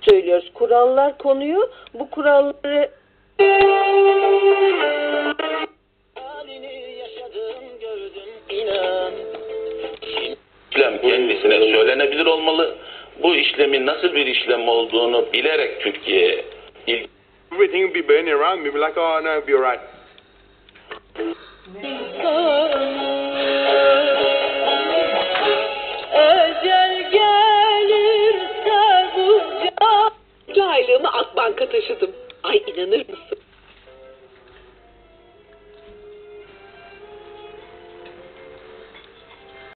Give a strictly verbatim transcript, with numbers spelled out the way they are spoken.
söylüyoruz. Kurallar konuyor. Bu kuralları İşlem kendisine söylenebilir olmalı. Bu işlemin nasıl bir işlem olduğunu bilerek Türkiye'ye ilgi... Everything will be burning around me, be like, oh no, it'll be alright. Ecel gelirse bu can... Aylığımı Akbank'a taşıdım. Ay inanır mısın?